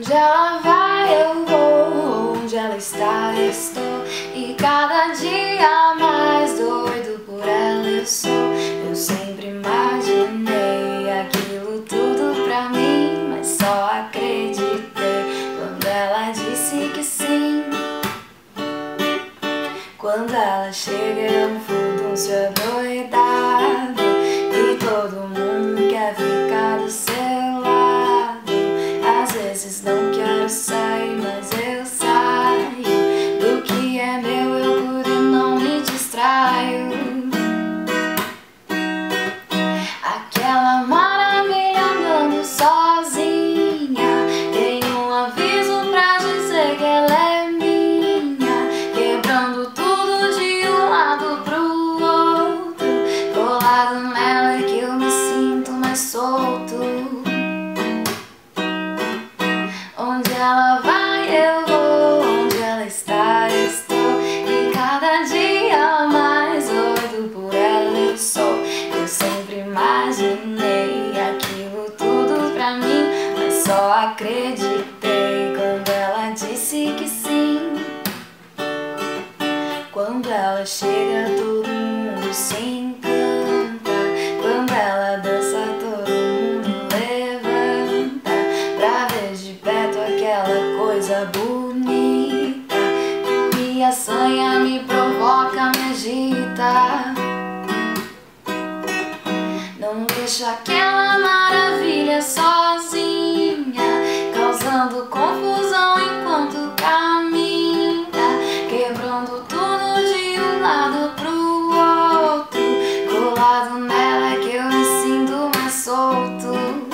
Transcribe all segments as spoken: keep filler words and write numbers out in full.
Onde ela vai eu vou, onde ela está eu estou, e cada dia mais doido por ela eu sou. Eu sempre imaginei aquilo tudo pra mim, mas só acreditei quando ela disse que sim. Quando ela chega eu um furdúncio adoidado, e todo mundo quer ficar do seu lado. Às vezes não quero sair, mas eu saio. Do que é meu eu cuido e não me distraio. Aquela maravilha andando sozinha, tem um aviso pra dizer que ela é minha, quebrando tudo de um lado pro outro. Colado nela é que eu me sinto mais solto. Onde ela vai eu vou, onde ela está eu estou, e cada dia mais doido por ela eu sou. Eu sempre imaginei aquilo tudo pra mim, mas só acreditei quando ela disse que sim. Quando ela chega todo mundo se encanta, quando ela dança todo mundo levanta, pra ver de perto aquela coisa bonita. Me assanha, me provoca, me agita. Não deixa aquela maravilha sozinha, causando confusão enquanto caminha, quebrando tudo de um lado pro outro. Colado nela é que eu me sinto mais solto.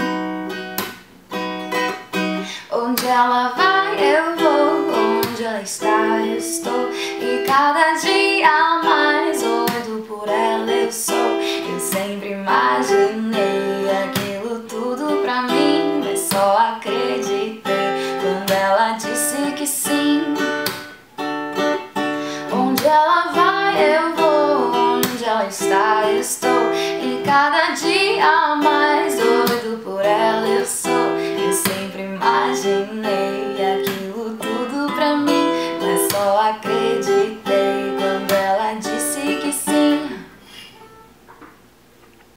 Onde ela vai eu vou, onde ela está eu estou, e cada dia mais doido por ela eu sou. Eu sempre imaginei aquilo tudo pra mim, mas só acreditei quando ela disse que sim. Onde ela vai eu vou, onde ela está eu estou, e cada dia